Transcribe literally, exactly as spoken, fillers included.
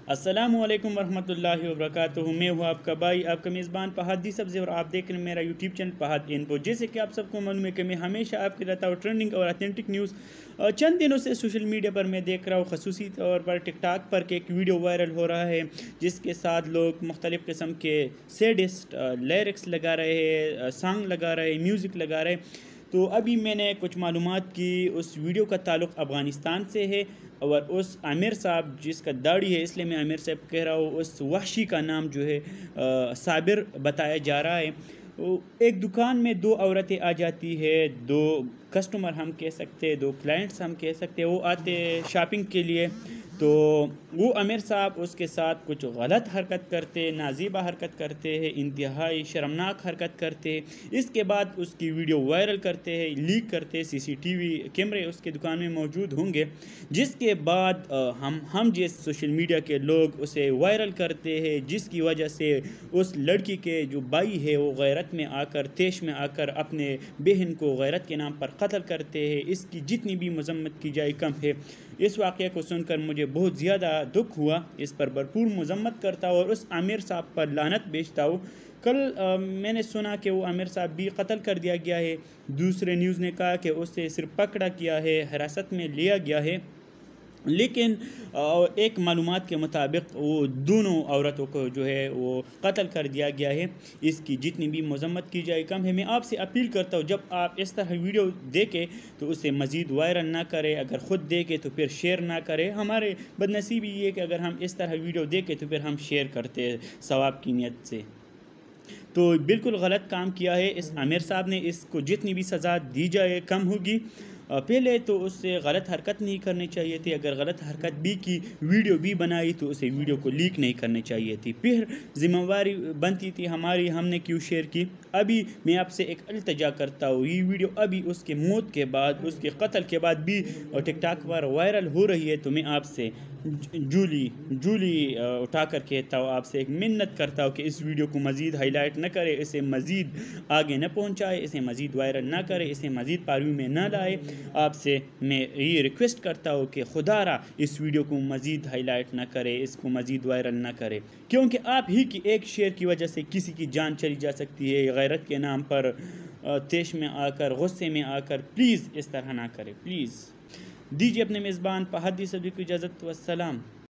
अस्सलामु अलैकुम वरहमतुल्लाहि वबरकातुहू। मैं हूँ आपका भाई, आपका मेज़बान फहद सब्ज़ी, और आप देख रहे हैं मेरा यूट्यूब चैनल फहद इन्फो। जैसे कि आप सबको मालूम है कि मैं हमेशा आपके रहता हूँ ट्रेंडिंग और ऑथेंटिक न्यूज़। चंद दिनों से सोशल मीडिया पर मैं देख रहा हूँ, खसूसी तौर पर टिकटॉक पर एक वीडियो वायरल हो रहा है जिसके साथ लोग मुख्तलिफ़ किस्म के सैडिस्ट लिरिक्स लगा रहे हैं, सॉन्ग लगा रहे हैं, म्यूज़िक लगा रहे हैं। तो अभी मैंने कुछ मालूमात की, उस वीडियो का ताल्लुक़ अफ़गानिस्तान से है और उस आमिर साहब जिसका दाढ़ी है, इसलिए मैं आमिर साहब कह रहा हूँ, उस वहशी का नाम जो है आ, साबिर बताया जा रहा है। एक दुकान में दो औरतें आ जाती है, दो कस्टमर हम कह सकते हैं, दो क्लाइंट्स हम कह सकते हैं, वो आते हैं शॉपिंग के लिए। तो वो आमिर साहब उसके साथ कुछ गलत हरकत करते, नाजीबा हरकत करते हैं, इंतहाई शर्मनाक हरकत करते हैं। इसके बाद उसकी वीडियो वायरल करते हैं, लीक करते हैं, सीसीटीवी कैमरे उसके दुकान में मौजूद होंगे, जिसके बाद हम हम जैसे सोशल मीडिया के लोग उसे वायरल करते हैं, जिसकी वजह से उस लड़की के जो भाई है वो गैरत में आकर, तेश में आकर अपने बहन को गैरत के नाम पर कत्ल करते हैं। इसकी जितनी भी मजम्मत की जाए कम है। इस वाक़े को सुनकर मुझे बहुत ज़्यादा दुख हुआ, इस पर भरपूर मजम्मत करता हूँ और उस आमिर साहब पर लानत भेजता हूँ। कल आ, मैंने सुना कि वो आमिर साहब भी कत्ल कर दिया गया है। दूसरे न्यूज़ ने कहा कि उसे सिर्फ पकड़ा गया है, हिरासत में लिया गया है, लेकिन एक मालूमात के मुताबिक वो दोनों औरतों को जो है वो कत्ल कर दिया गया है। इसकी जितनी भी मजम्मत की जाए कम है। मैं आपसे अपील करता हूँ, जब आप इस तरह वीडियो देखें तो उसे मज़ीद वायरल ना करें, अगर ख़ुद देखें तो फिर शेयर ना करें। हमारे बदनसीबी ये कि अगर हम इस तरह वीडियो देखें तो फिर हम शेयर करते हैं सवाब की नीयत से। तो बिल्कुल गलत काम किया है इस आमिर साहब ने, इसको जितनी भी सज़ा दी जाए कम होगी। पहले तो उससे गलत हरकत नहीं करनी चाहिए थी, अगर गलत हरकत भी की, वीडियो भी बनाई, तो उसे वीडियो को लीक नहीं करनी चाहिए थी। फिर जिम्मेवारी बनती थी हमारी, हमने क्यों शेयर की। अभी मैं आपसे एक इल्तिजा करता हूँ, ये वीडियो अभी उसके मौत के बाद, उसके कत्ल के बाद भी टिकटॉक पर वायरल हो रही है। तो मैं आपसे जूली जूली उठा कर कहता हूँ, आपसे एक मिन्नत करता हूँ कि इस वीडियो को मज़ीद हाईलाइट न करे, इसे मज़ीद आगे न पहुँचाए, इसे मज़ीद वायरल ना करे, इसे मज़ीद पारवी में न लाए। आपसे मैं ये रिक्वेस्ट करता हूँ कि खुदारा इस वीडियो को मज़ीद हाईलाइट ना करे, इसको मज़ीद वायरल ना करे, क्योंकि आप ही की एक शेयर की वजह से किसी की जान चली जा सकती है। गैरत के नाम पर तेश में आकर, गुस्से में आकर प्लीज़ इस तरह ना करें। प्लीज़ दीजिए अपने मेज़बान फहद सब्ज़ी को इजाज़त। वस्सलाम।